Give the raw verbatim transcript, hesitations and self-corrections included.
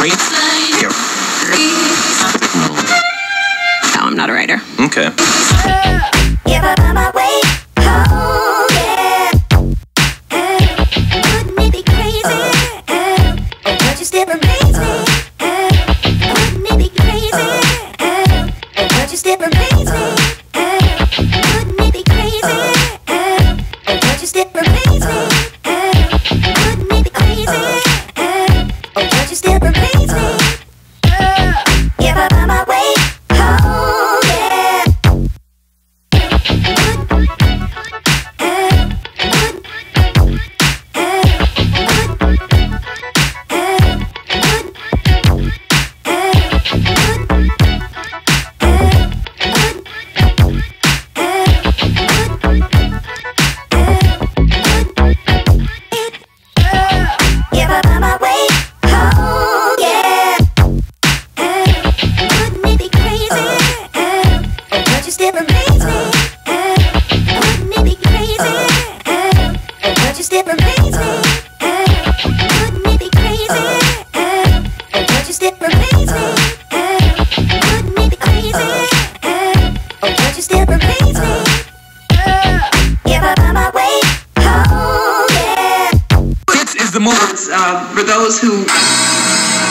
No, I'm not a writer. Okay. If I find my way home, yeah. Wouldn't it be crazy? Oh, don't you still amaze me? Wouldn't it be crazy? Oh, don't you still amaze me? Wouldn't it be crazy? Oh, don't you still amaze me? Wouldn't it be crazy? Oh, don't you still amaze me? If I find my way home, yeah. If I find my way home, yeah. Wouldn't it be crazy? Oh, don't you still amaze me? Wouldn't it be crazy? Oh, don't you still amaze me? Wouldn't it be crazy? Oh, don't you still amaze me? Wouldn't it be crazy? Oh, don't you still amaze me? If I find my way home, yeah. This is the movement uh, for those who